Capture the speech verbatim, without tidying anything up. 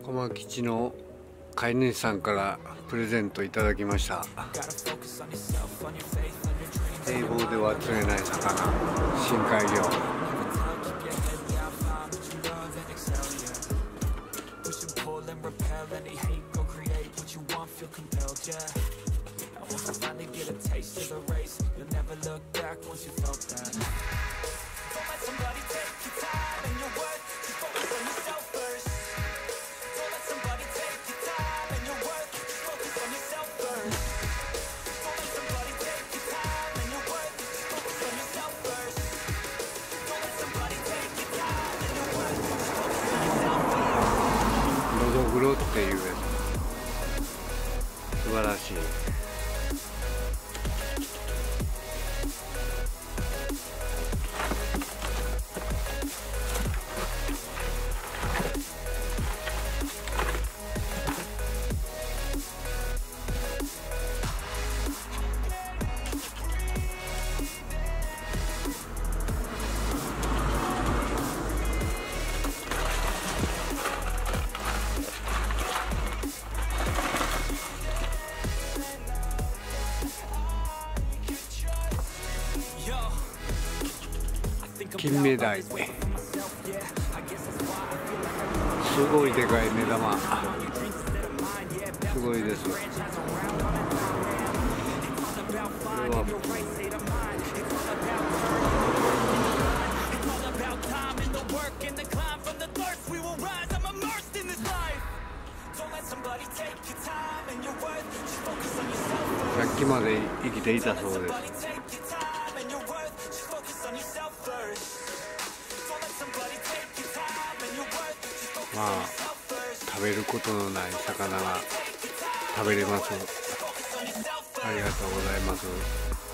駒吉の飼い主さんからプレゼントいただきました。堤防では釣れない魚、深海魚。のどぐろっていうやつ、素晴らしい。金目鯛、すごいでかい目玉、すごいです。これはさっきまで生きていたそうです。まあ食べることのない魚が食べれます。ありがとうございます。